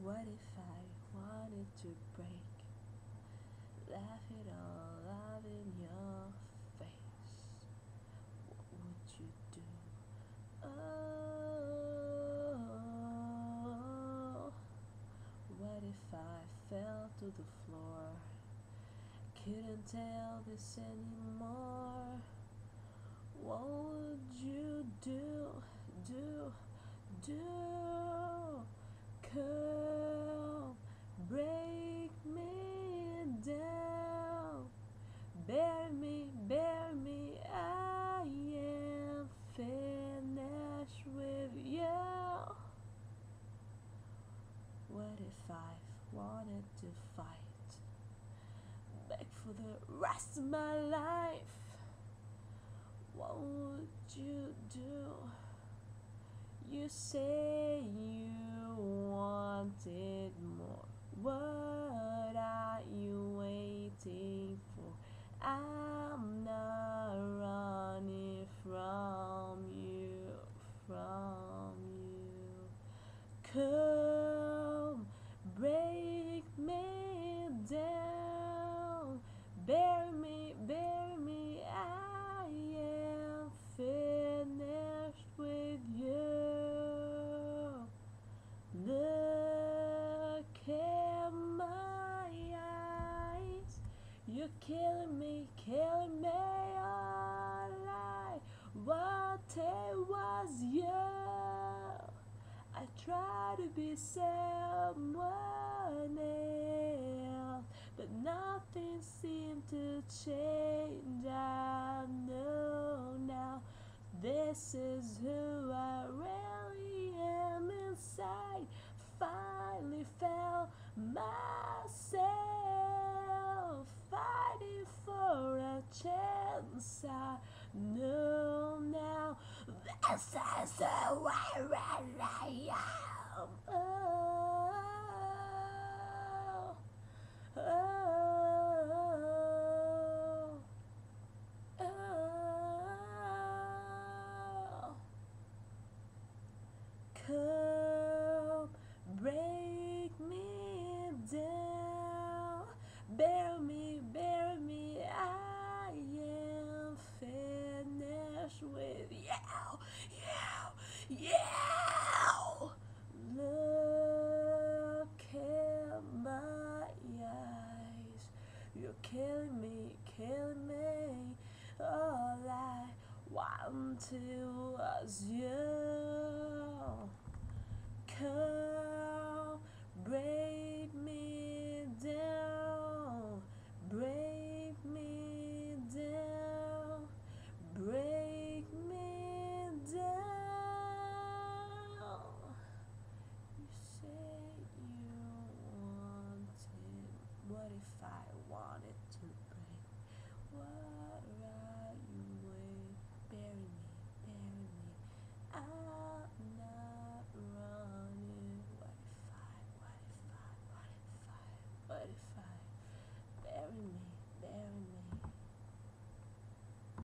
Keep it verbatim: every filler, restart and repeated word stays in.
What if I wanted to break? Laugh it all out in your face. What would you do? Oh, what if I fell to the floor? Couldn't tell this anymore. What would you do? Do, do? Come, break me down. Bear me, bear me. I am finished with you. What if I wanted to fight? Beg for the rest of my life. What would you do? You say you wanted more. What are you waiting for? I'm not running from you, from you. Come, break me down. Bear me, bear me. I am finished with you. Look at my eyes. You're killing me, killing me all I wanted was you. I try to be someone else, but nothing seemed to change. I know now this is who I really am inside. Finally found myself, fighting for a chance. I know now this is who I really am. Oh, oh, oh. Come, break me down. Bear me, bear me. I am finished with you, you, you. Look at my eyes. You're killing me, killing me. All I wanted was you. Come, break me down, break me down, break me down. You say you wanted, what if I wanted to break? What are you